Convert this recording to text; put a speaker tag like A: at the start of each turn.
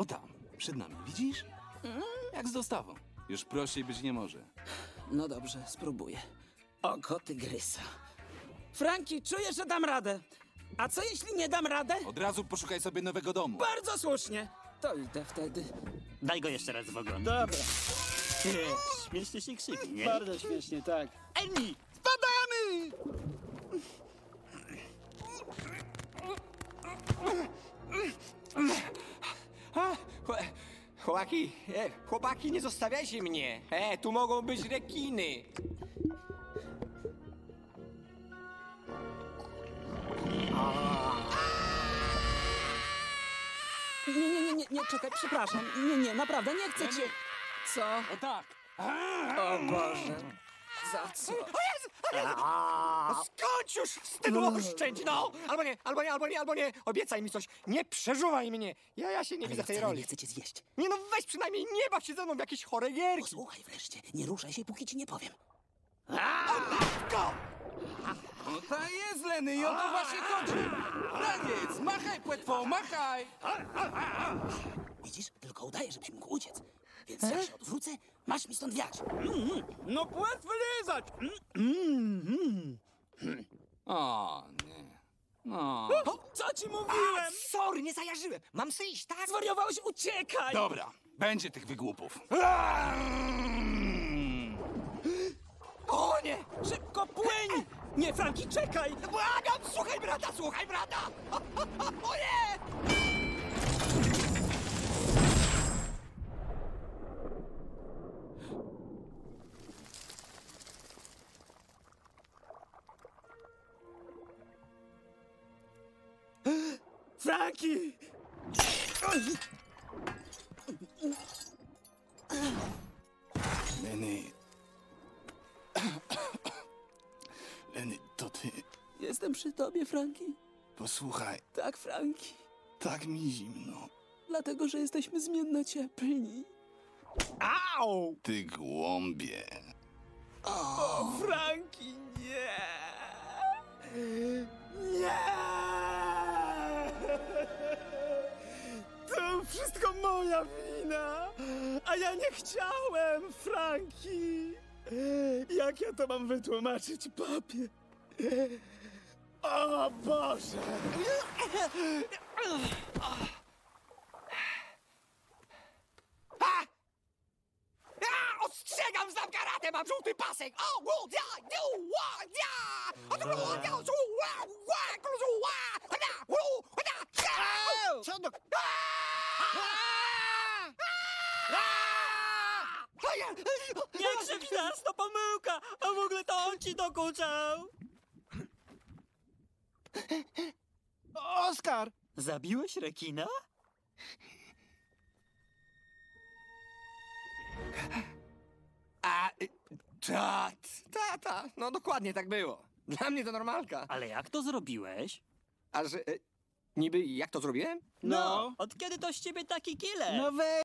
A: O tam, przed nami, widzisz? Jak z dostawą. Już prościej być nie może.
B: No dobrze, spróbuję. Oko tygrysa. Franki, czuję, że dam radę. A co jeśli nie dam radę?
A: Od razu poszukaj sobie nowego domu.
B: Bardzo słusznie. To idę wtedy.
C: Daj go jeszcze raz w ogon.
D: Dobra,
C: Śmiesznie się krzywi, nie?
D: bardzo śmiesznie, tak.
C: Eni!
D: Spadamy!
E: Chłopaki, nie zostawiajcie mnie. Tu mogą być rekiny.
B: Nie, czekaj, przepraszam. Nie, naprawdę, nie chcę cię. Co?
A: O tak!
B: O Boże. Za co?
E: Skończ już, wstydu oszczędź, no! Albo nie. Obiecaj mi coś. Nie przeżuwaj mnie. Ja się nie widzę w tej roli.
B: Nie chcę cię zjeść.
E: Nie no, weź przynajmniej nie baw się ze mną w jakieś chore gierki.
B: Posłuchaj wreszcie. Nie ruszaj się, póki ci nie powiem.
E: Matko!
A: No ta jest, Leny, i o to właśnie chodzi! Raniec, machaj płetwą, machaj!
B: Widzisz? Tylko udaję, żebyś mógł uciec. Więc jak się odwrócę, masz mi stąd wiać.
D: No płetwy lizać!
A: O, nie. No.
B: Co ci mówiłem?
E: Sorry, nie zajarzyłem. Mam se iść, tak?
B: Zwariowałeś, uciekaj!
A: Dobra, będzie tych wygłupów.
E: O nie!
B: Szybko płyń! Nie, Franki, czekaj!
E: Błagam, słuchaj brata! O nie!
B: Franki!
A: Leny. Leny, to ty.
B: Jestem przy tobie, Franki.
A: Posłuchaj,
B: Tak, Franki.
A: tak mi zimno.
B: Dlatego, że jesteśmy zmienno cieplni.
D: Au!
A: Ty głąbie.
B: O, Franki, nie! Nie! To wszystko moja wina! A ja nie chciałem, Franki! Jak ja to mam wytłumaczyć, papie? O Boże!
E: Ostrzegam, znam karate, mam żółty pasek! O, wu, dia, diu, ła, dia! O, to było, dia, zu, ła, ła, kruzu, ła, hada, wu, hada, dia!
D: Co do...
C: Nie krzywdź nas, to pomyłka! A w ogóle to on ci dokuczał!
D: Oskar!
C: Zabiłeś rekina?
E: Ta, no dokładnie tak było. Dla mnie to normalka.
C: Ale jak to zrobiłeś?
E: A że... niby jak to zrobiłem?
D: No.
C: Od kiedy to z ciebie taki killer?
D: No